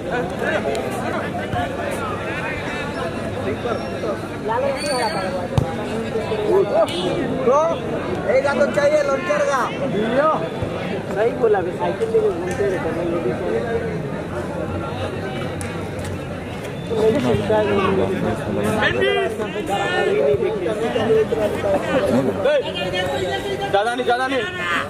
तो एक तो चाहिए लॉन्चर का। सही बोला, साइकिल लेके घूमते रहते हैं ज्यादा नहीं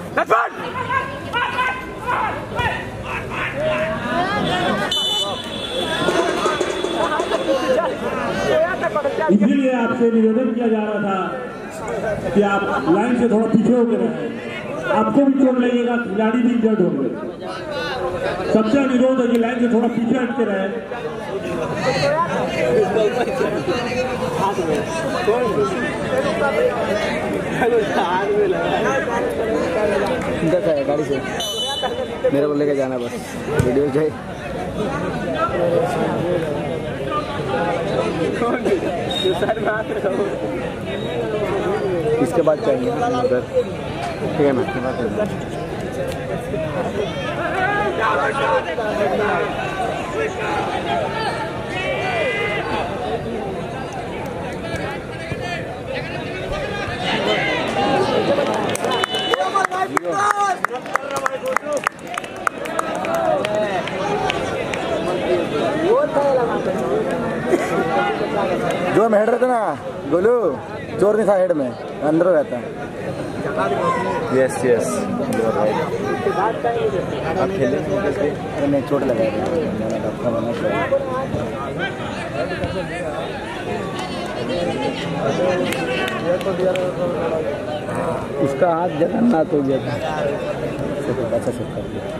इसीलिए आपसे निवेदन किया जा रहा था कि आप लाइन से थोड़ा पीछे होकर रहें। आपको भी चोट लगेगा, खिलाड़ी भी इंजर्ड होंगे। सबसे अनुरोध है कि लाइन से थोड़ा पीछे हटके रहे। गाड़ी से मेरे को लेके जाना बस, वीडियो जाए। इसके बाद चाहिए उधर, ठीक है मैं इसके बाद जो हम हेड रहते ना गोलू, चोर नहीं था हेड में, अंदर रहता है। यस यस अरे नहीं, चोट लगा उसका हाथ जगन्नाथ हो गया था। अच्छा से कर दिया।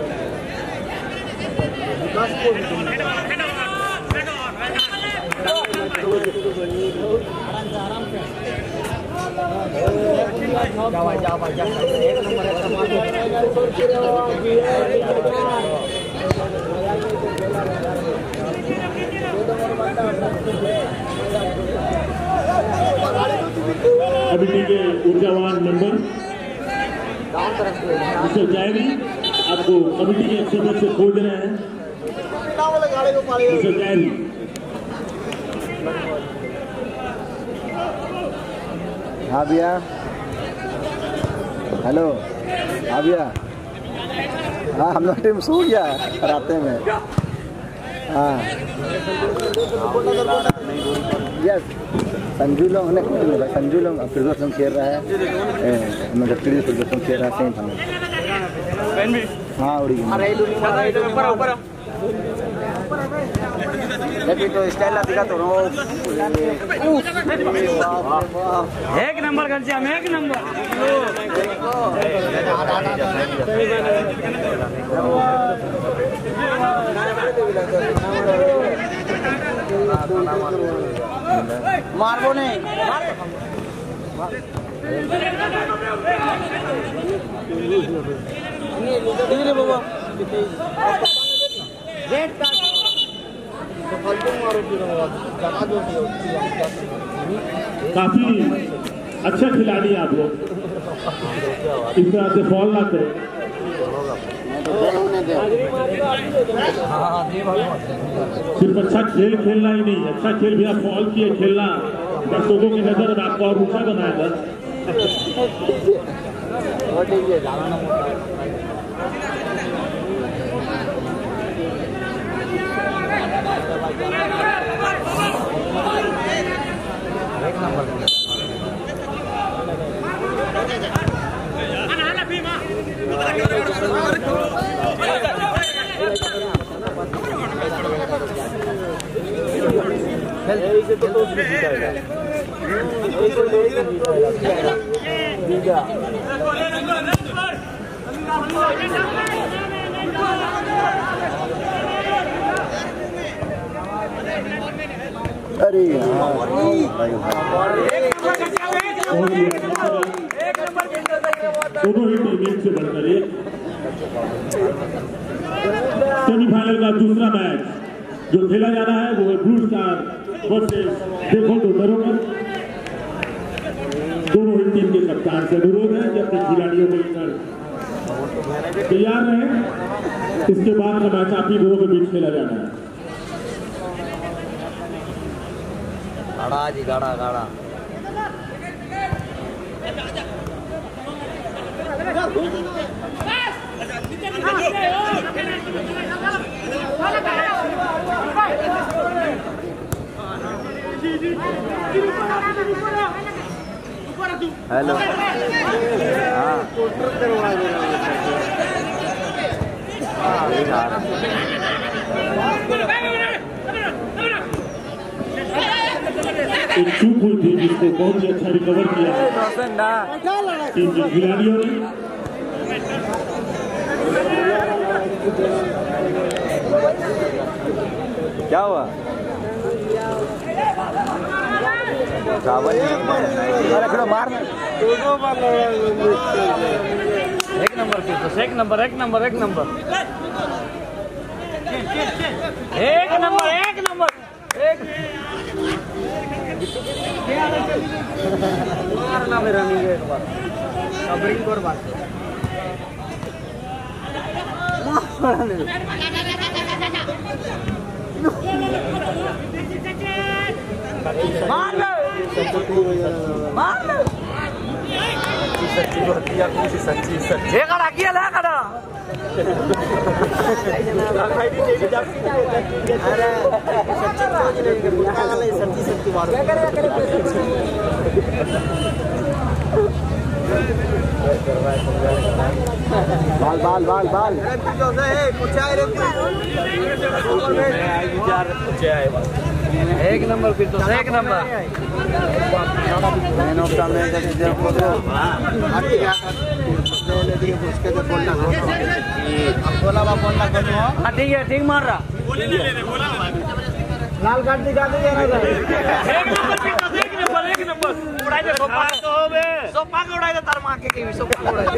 कमेटी के ऊर्जावान मेंबर मिस्टर जैनी आपको कमेटी के सदस्य खोज रहे हैं। मिस्टर जैनी, हाँ भैया, हेलो। हाँ भैया, हाँ हम लोग टीम सो गया रास्ते में। हाँ यस, संजू लोग ने संजू लोग फिरदौस लोग खेल रहा है, मतलब फिरदौस लोग खेल रहा है सेम फाइनल। हाँ उड़ी तो स्टाइल दिखा तो एक नंबर कर दिया, एक नंबर। मारबो नहीं बाबा काफी अच्छा खिलाड़ी आप लोग, इस तरह से फॉल ना करें। सिर्फ अच्छा खेल खेलना ही नहीं, अच्छा खेल भी आप फॉल किए खेलना दर्शकों की नजर में आपको और ऊंचा बनाएगा। अरे दोनों ही टीम से बढ़कर एक सेमीफाइनल का दूसरा मैच जो खेला जा रहा है वो ब्लू स्टार वर्सेस देखो तो बरोबर। दोनों ही टीम के कप्तान से अनुरोध है कि अपने खिलाड़ियों को लेकर तैयार रहे, इसके बाद का मैच आप ही दोनों के बीच खेला जाना है। गाड़ा जी गाड़ा गाड़ा हेलो एक चूक हुई थी जिसको बहुत ही अच्छा रिकवर किया टीम के खिलाड़ियों ने। क्या हुआ? मार एक नंबर एक नंबर एक नंबर एक नंबर एक नंबर एक नंबर एक मारना मेरा नहीं है एक बार कबरिंग कर बात मार लो मार लो सच्ची होती है कुछ सच्ची सच्ची ये करा किया ला करा अरे सच्ची सच्ची बात बाल बाल बाल बाल एक नंबर फिर तो एक नंबर ठीक है ठीक मार रहा लाल कार्ड दिखा दे एक नंबर उड़ाई दे सोपा के उड़ाई दे तार मार के सोपा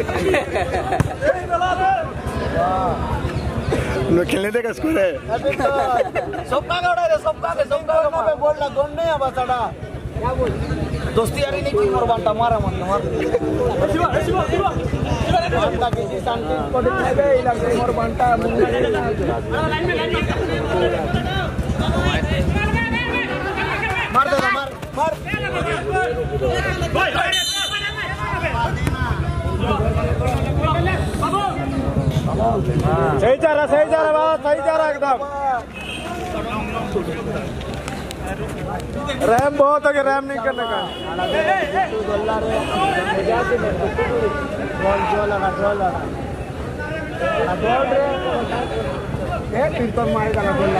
खेलने देगा स्कूल है सोपा का उड़ाई दे सोपा के बोल ना दोन नहीं है बस अड़ा क्या बोल दोस्ती यारी नहीं की मोर बांटा मारा मन मार बांटा किसी शांति को दिखाई दे इला मोर बांटा मार दे मार मार सही जा रहा बाबा सही जा रहा एकदम रैम बहुत है कि रैम नहीं करने का मारेगा ना बोल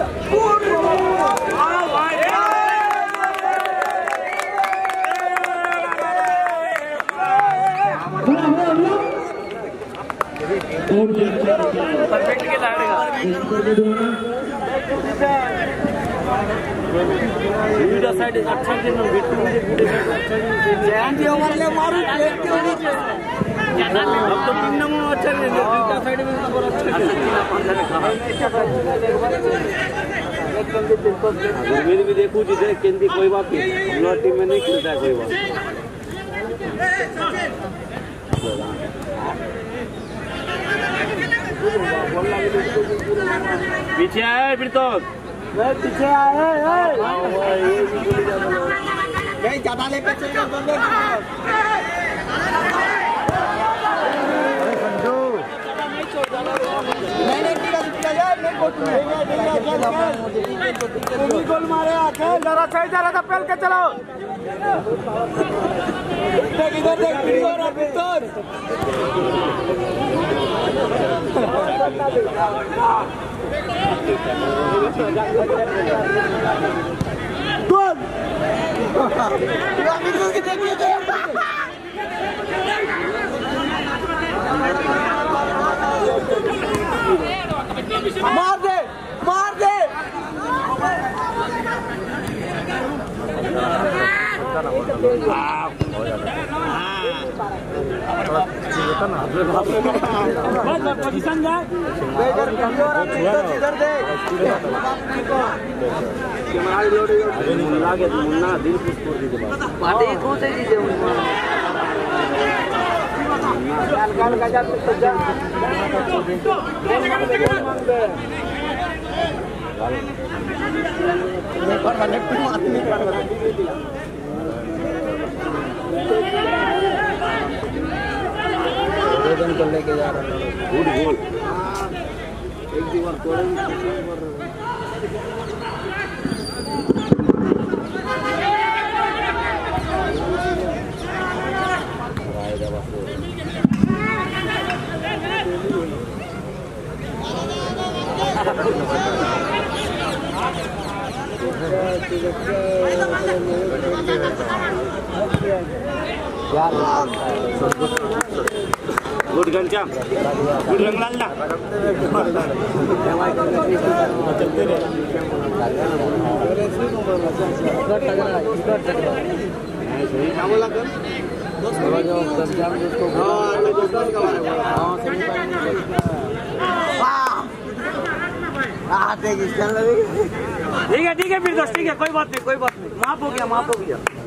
परफेक्ट के लाड़ेगा वीडियो साइड अच्छा से ना वीडियो जैन जी हमारे लिए मारू प्लेट के नीचे अब तो तीन नंबर अच्छा नहीं वीडियो साइड में तो अच्छा मेरी भी देखूं जी देख केंद्री कोई बात नहीं हम लोग टीम में नहीं खेलता है कोई बात पीछे आए फिर तो पीछे आए नहीं ज्यादा लेकर चल गोल मारे आके जरा सही जा रहा था पहल के चलाओ इधर देख वीडियो रहा पिस्तौल गोल मार दे मार दे पोजीशन जा मुन्ना दिल लेके जा रहा है एक दीवार गुड घनश्याम गुड रंगलाल ना चलते रहे ठीक है फिर दोस्त ठीक है कोई बात नहीं माफ हो गया